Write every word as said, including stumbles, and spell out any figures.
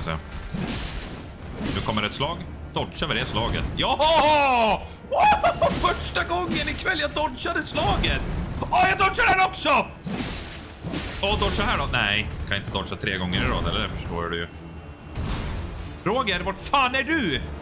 jag säga. Nu kommer ett slag. Dodgar vi det slaget? Ja! Wow! Första gången ikväll jag dodgade slaget! Åh, jag dodgar den också! Åh, dodga här då? Nej, kan inte dodga tre gånger i rad, eller? Det förstår du ju. Roger, vart fan är du?